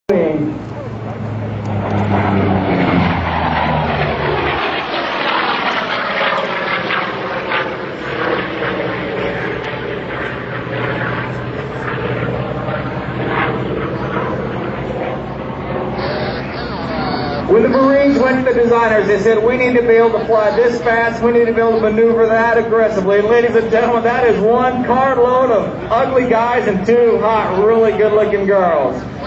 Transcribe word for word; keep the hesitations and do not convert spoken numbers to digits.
When the Marines went to the designers, they said, we need to be able to fly this fast, we need to be able to maneuver that aggressively. Ladies and gentlemen, that is one carload of ugly guys and two hot, really good-looking girls.